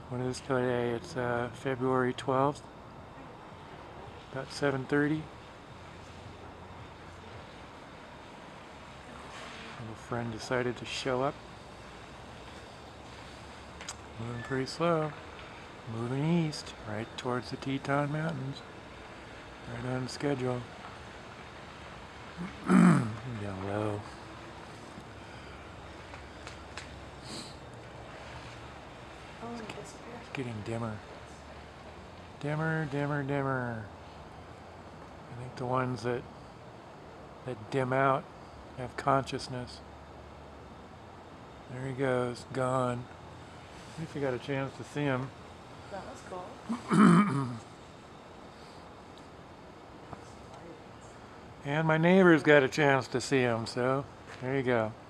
What is today? It's February 12th, about 7:30. A friend decided to show up. Moving pretty slow. Moving east, right towards the Teton Mountains. Right on schedule. Down low. It's getting dimmer. Dimmer, dimmer, dimmer. I think the ones that dim out have consciousness. There he goes, gone. At least I got a chance to see him. That was cool. And my neighbors got a chance to see him, so there you go.